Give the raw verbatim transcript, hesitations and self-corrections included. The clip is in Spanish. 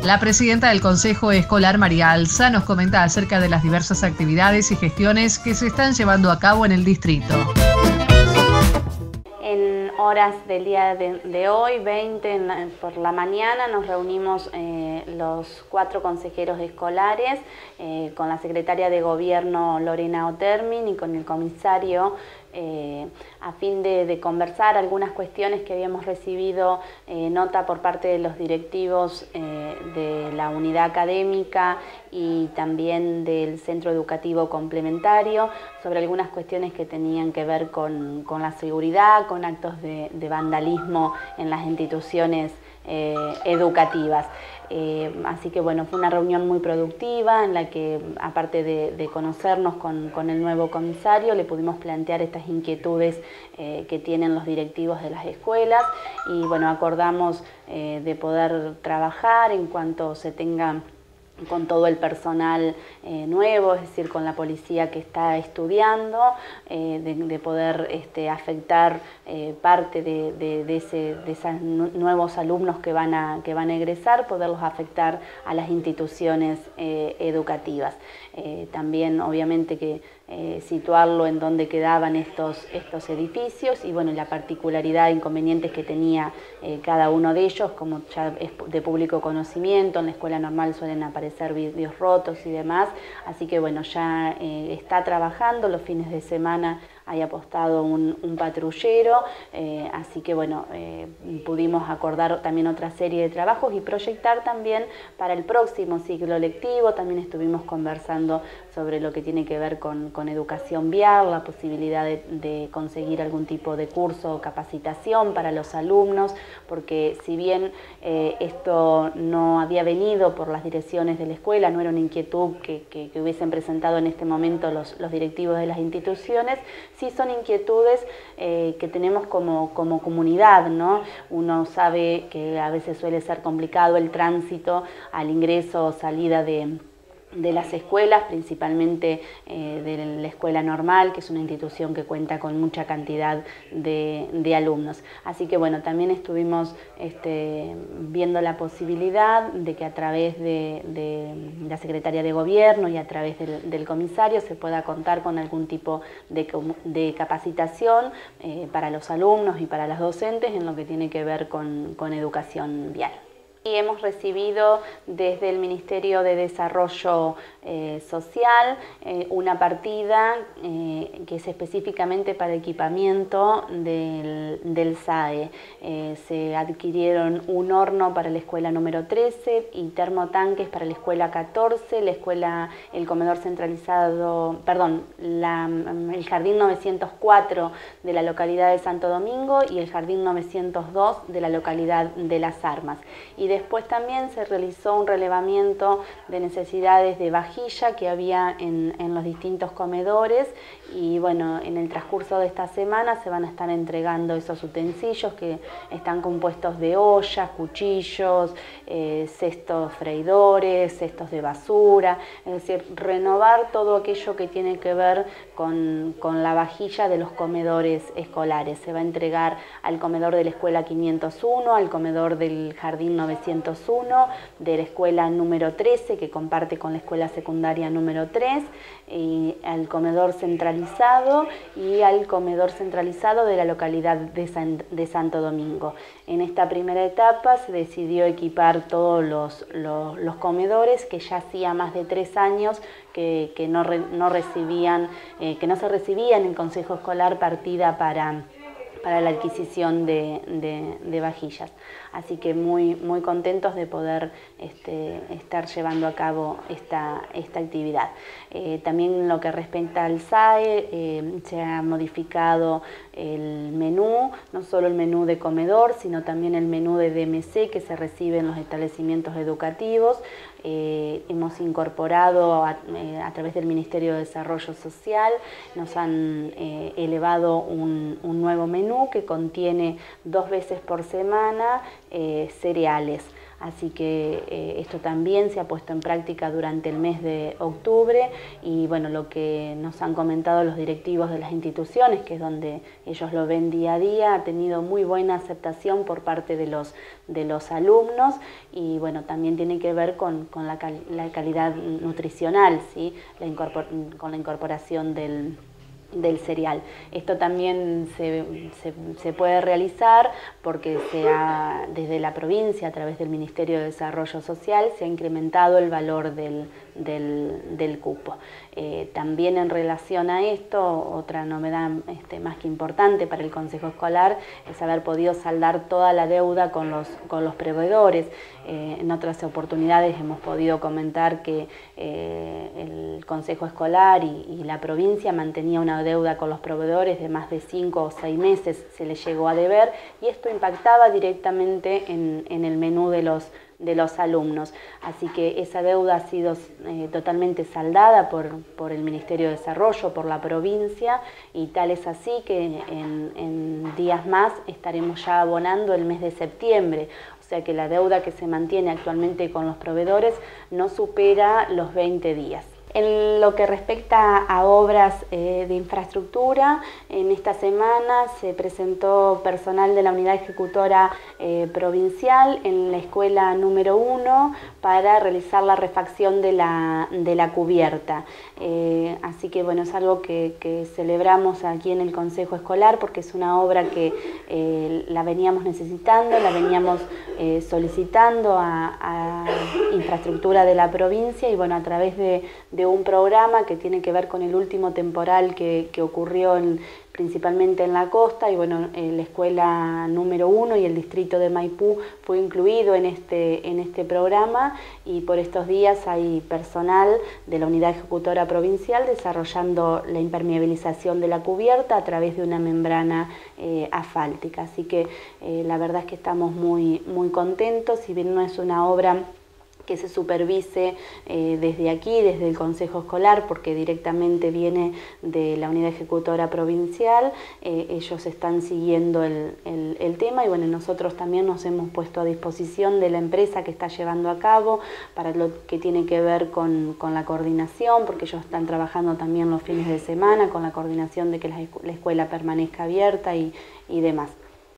La presidenta del Consejo Escolar, María Alza, nos comenta acerca de las diversas actividades y gestiones que se están llevando a cabo en el distrito. En horas del día de, de hoy, veinte en la, por la mañana, nos reunimos eh, los cuatro consejeros escolares eh, con la secretaria de Gobierno, Lorena Otermin, y con el comisario eh, a fin de, de conversar algunas cuestiones que habíamos recibido eh, nota por parte de los directivos eh, de la unidad académica y también del centro educativo complementario sobre algunas cuestiones que tenían que ver con, con la seguridad, con actos de, de vandalismo en las instituciones eh, educativas. Eh, así que bueno, fue una reunión muy productiva en la que, aparte de, de conocernos con, con el nuevo comisario, le pudimos plantear estas inquietudes eh, que tienen los directivos de las escuelas y bueno, acordamos eh, de poder trabajar en cuanto se tenga con todo el personal eh, nuevo, es decir, con la policía que está estudiando, eh, de, de poder este, afectar eh, parte de, de, de, ese, de esos nuevos alumnos que van a, que van a egresar, poderlos afectar a las instituciones eh, educativas. Eh, también, obviamente, que eh, situarlo en donde quedaban estos, estos edificios y, bueno, la particularidad e inconvenientes que tenía eh, cada uno de ellos, como ya es de público conocimiento, en la escuela normal suelen aparecer vidrios rotos y demás, así que bueno, ya eh, está trabajando, los fines de semana hay apostado un, un patrullero, eh, así que bueno, eh, pudimos acordar también otra serie de trabajos y proyectar también para el próximo ciclo lectivo. También estuvimos conversando sobre lo que tiene que ver con, con educación vial, la posibilidad de, de conseguir algún tipo de curso o capacitación para los alumnos, porque si bien eh, esto no había venido por las direcciones de la escuela, no era una inquietud que, que, que hubiesen presentado en este momento los, los directivos de las instituciones, sí son inquietudes eh, que tenemos como, como comunidad, ¿no? Uno sabe que a veces suele ser complicado el tránsito al ingreso o salida de de las escuelas, principalmente eh, de la escuela normal, que es una institución que cuenta con mucha cantidad de, de alumnos. Así que bueno, también estuvimos este, viendo la posibilidad de que a través de, de la Secretaría de Gobierno y a través del, del comisario se pueda contar con algún tipo de, de capacitación eh, para los alumnos y para las docentes en lo que tiene que ver con, con educación vial. Y hemos recibido desde el Ministerio de Desarrollo eh, Social eh, una partida eh, que es específicamente para equipamiento del, del S A E. Eh, se adquirieron un horno para la escuela número trece y termotanques para la escuela catorce, la escuela, el comedor centralizado, perdón, la, el jardín novecientos cuatro de la localidad de Santo Domingo y el jardín novecientos dos de la localidad de Las Armas. Y después también se realizó un relevamiento de necesidades de vajilla que había en, en los distintos comedores y bueno, en el transcurso de esta semana se van a estar entregando esos utensilios que están compuestos de ollas, cuchillos, eh, cestos freidores, cestos de basura, es decir, renovar todo aquello que tiene que ver con, con la vajilla de los comedores escolares. Se va a entregar al comedor de la escuela quinientos uno, al comedor del jardín novecientos uno, de la escuela número trece, que comparte con la escuela secundaria número tres, y al comedor centralizado y al comedor centralizado de la localidad de, San, de Santo Domingo. En esta primera etapa se decidió equipar todos los, los, los comedores que ya hacía más de tres años que, que, no, re, no, recibían, eh, que no se recibían en Consejo Escolar partida para... para la adquisición de, de, de vajillas. Así que muy, muy contentos de poder este, estar llevando a cabo esta, esta actividad. Eh, también lo que respecta al S A E, eh, se ha modificado el menú, no solo el menú de comedor, sino también el menú de D M C que se recibe en los establecimientos educativos. Eh, hemos incorporado a, eh, a través del Ministerio de Desarrollo Social, nos han eh, elevado un, un nuevo menú que contiene dos veces por semana eh, cereales. así que eh, esto también se ha puesto en práctica durante el mes de octubre y bueno, lo que nos han comentado los directivos de las instituciones, que es donde ellos lo ven día a día, ha tenido muy buena aceptación por parte de los, de los alumnos y bueno, también tiene que ver con, con la, cal, la calidad nutricional, ¿sí? la incorpor, con la incorporación del del cereal. Esto también se, se, se puede realizar porque se ha, desde la provincia, a través del Ministerio de Desarrollo Social, se ha incrementado el valor del, del, del cupo. Eh, también en relación a esto, otra novedad este, más que importante para el Consejo Escolar es haber podido saldar toda la deuda con los, con los proveedores. Eh, en otras oportunidades hemos podido comentar que eh, el Consejo Escolar y, y la provincia mantenía una deuda con los proveedores de más de cinco o seis meses, se les llegó a deber y esto impactaba directamente en, en el menú de los, de los alumnos. Así que esa deuda ha sido eh, totalmente saldada por, por el Ministerio de Desarrollo, por la provincia y tal es así que en, en días más estaremos ya abonando el mes de septiembre. O sea que la deuda que se mantiene actualmente con los proveedores no supera los veinte días. En lo que respecta a obras eh, de infraestructura, en esta semana se presentó personal de la Unidad Ejecutora eh, Provincial en la escuela número uno para realizar la refacción de la, de la cubierta. Eh, así que bueno, es algo que, que celebramos aquí en el Consejo Escolar porque es una obra que eh, la veníamos necesitando, la veníamos eh, solicitando a, a infraestructura de la provincia y bueno, a través de, de de un programa que tiene que ver con el último temporal que, que ocurrió en, principalmente en la costa y bueno, eh, la escuela número uno y el distrito de Maipú fue incluido en este, en este programa y por estos días hay personal de la Unidad Ejecutora Provincial desarrollando la impermeabilización de la cubierta a través de una membrana eh, asfáltica. Así que eh, la verdad es que estamos muy, muy contentos, si bien no es una obra que se supervise eh, desde aquí, desde el Consejo Escolar, porque directamente viene de la Unidad Ejecutora Provincial, eh, ellos están siguiendo el, el, el tema y bueno, nosotros también nos hemos puesto a disposición de la empresa que está llevando a cabo para lo que tiene que ver con, con la coordinación, porque ellos están trabajando también los fines de semana con la coordinación de que la, la escuela permanezca abierta y, y demás.